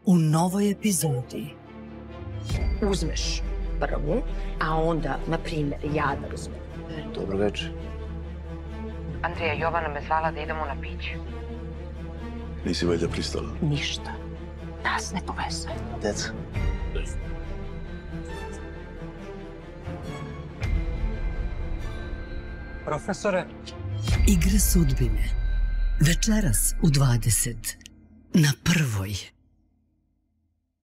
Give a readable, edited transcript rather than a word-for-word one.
u novoj epizodi. Uzmeš prvu, a onda, na primjer, ja da uzmem. Dobro večer. Andrija, Jovana me zvala da idemo na piće. Nisi valjda pristala? Ništa. Nas ne povezuje. Deca. Profesore? Igre sudbine. Večeras u 20. Na Prvoj.